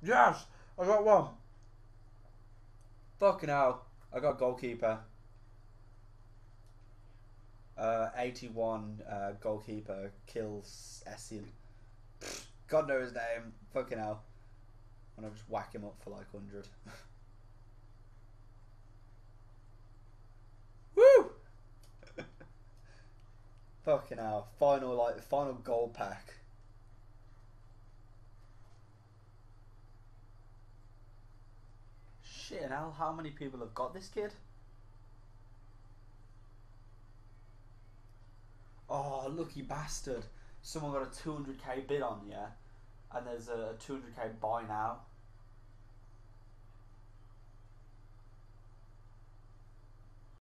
Yes! I got one! Fucking hell. I got goalkeeper. 81 goalkeeper kills Essil. God knows his name. Fucking hell. And I'll just whack him up for like 100. Woo! Fucking hell. Final goal pack. Shit hell, how many people have got this kid? Oh, lucky bastard. Someone got a 200k bid on, yeah? And there's a 200k buy now.